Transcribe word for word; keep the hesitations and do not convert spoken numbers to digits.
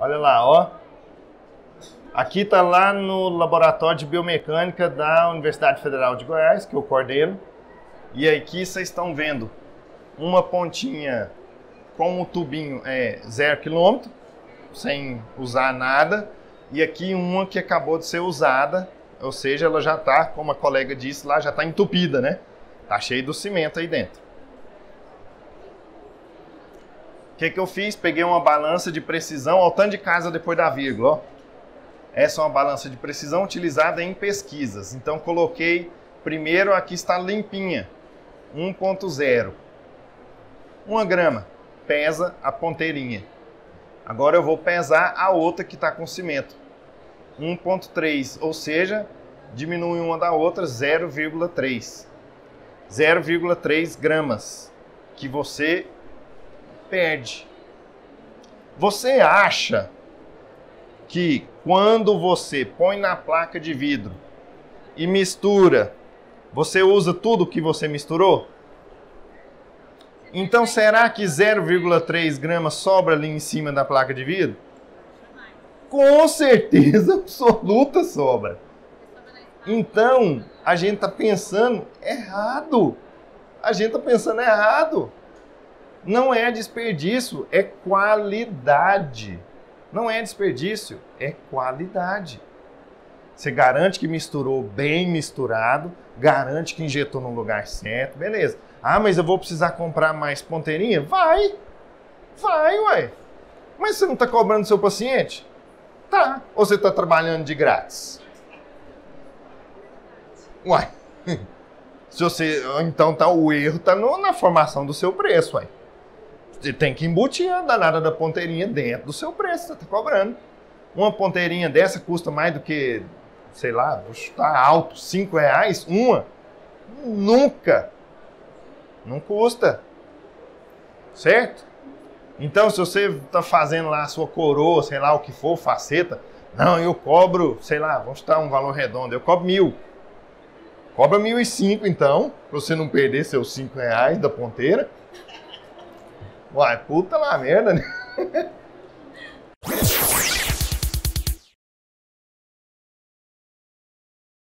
Olha lá, ó. Aqui tá lá no Laboratório de Biomecânica da Universidade Federal de Goiás, que eu coordeno. E aqui vocês estão vendo uma pontinha com o tubinho é zero quilômetro, sem usar nada. E aqui uma que acabou de ser usada, ou seja, ela já tá, como a colega disse lá, já tá entupida, né? Tá cheio do cimento aí dentro. O que que eu fiz? Peguei uma balança de precisão, ao tanto de casa depois da vírgula, ó. Essa é uma balança de precisão utilizada em pesquisas. Então coloquei, primeiro aqui está limpinha, um ponto zero. Uma grama, pesa a ponteirinha. Agora eu vou pesar a outra que está com cimento. um ponto três, ou seja, diminui uma da outra zero vírgula três. zero vírgula três gramas que você perde. Você acha que quando você põe na placa de vidro e mistura, você usa tudo que você misturou? Então será que zero vírgula três gramas sobra ali em cima da placa de vidro? Com certeza absoluta sobra. Então a gente está pensando errado. A gente está pensando errado. Não é desperdício, é qualidade. Não é desperdício, é qualidade. Você garante que misturou bem misturado, garante que injetou no lugar certo, beleza. Ah, mas eu vou precisar comprar mais ponteirinha? Vai, vai, ué. Mas você não está cobrando seu paciente? Tá. Ou você está trabalhando de grátis? Uai. Se você, então tá, o erro está na formação do seu preço, ué. Você tem que embutir a danada da ponteirinha dentro do seu preço, você está cobrando. Uma ponteirinha dessa custa mais do que, sei lá, vou chutar alto, cinco reais, uma? Nunca. Não custa. Certo? Então, se você está fazendo lá a sua coroa, sei lá o que for, faceta, não, eu cobro, sei lá, vamos chutar um valor redondo, eu cobro mil. Cobra mil e cinco, então, para você não perder seus cinco reais da ponteira. Uai, puta lá merda, né?